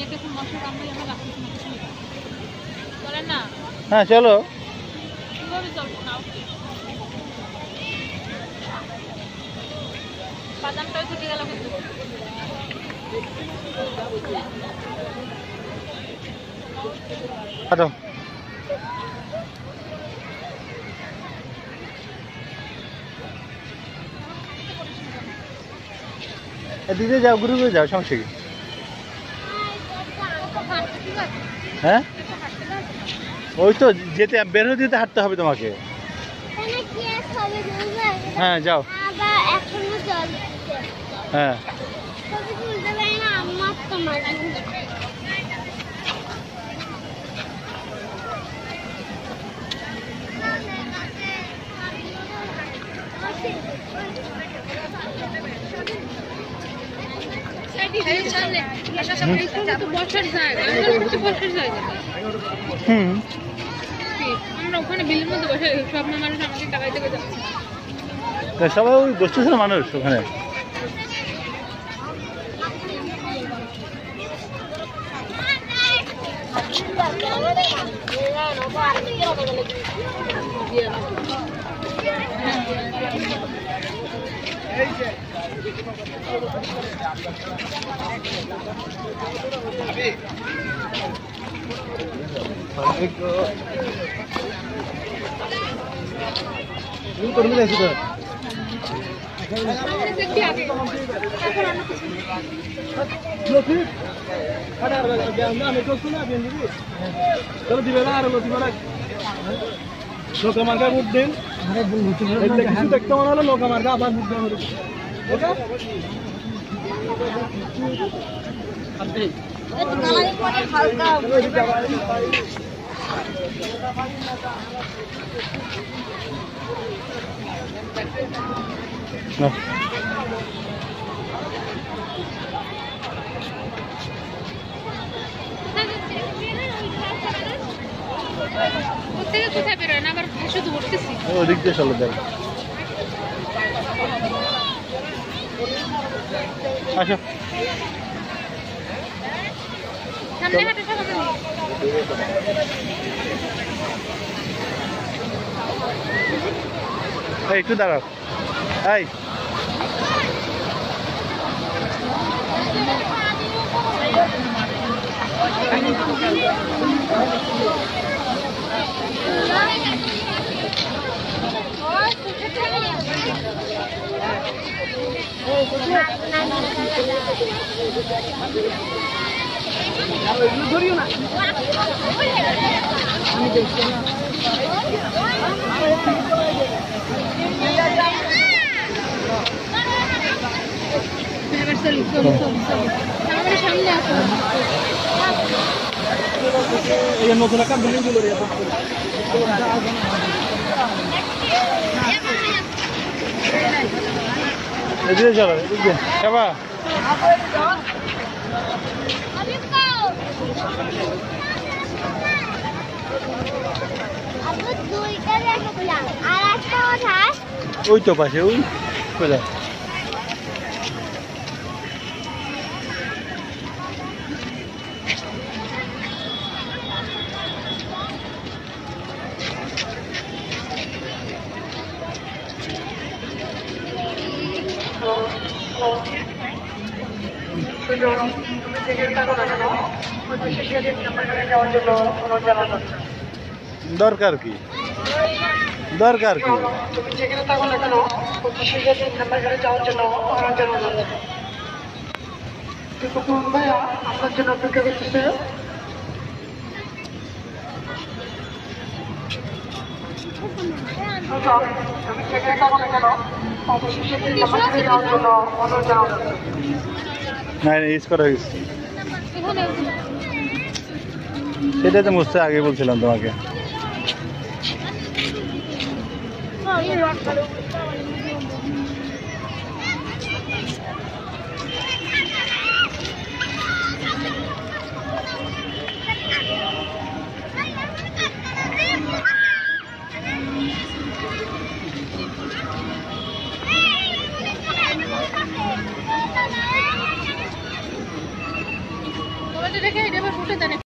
হ্যাঁ চলো। আচ্ছা এদিকে যাও, ঘুরে ঘুরে যাও, সমস্যা কি? হ্যাঁ ওই তো যেতে বের হতে যেতে হাঁটতে হবে তোমাকে। হ্যাঁ যাও। হ্যাঁ সবাই ওই বসতেছে না মানুষ ওখানে। লোক মার্কা ভোট দেন, কিছু দেখতে মনে হলো লোক মার্কা আবার ভোট দেন। ওদিক দিয়ে চলো দেখ। আচ্ছা একটু দাঁড়াও। এই ধরিও না নতুন একটা বিল্ডিং গুলো এদিকে চলো, এদিকে যাবা। ওই তো পাশে ওই কোথায় দরকার কি? দরকার কি? আপনার জন্য অপেক্ষা করতেছে। সেটাই তো মুছতে আগে বলছিলাম তোমাকে। তোমাদের দেখে এটা আবার উঠে দেন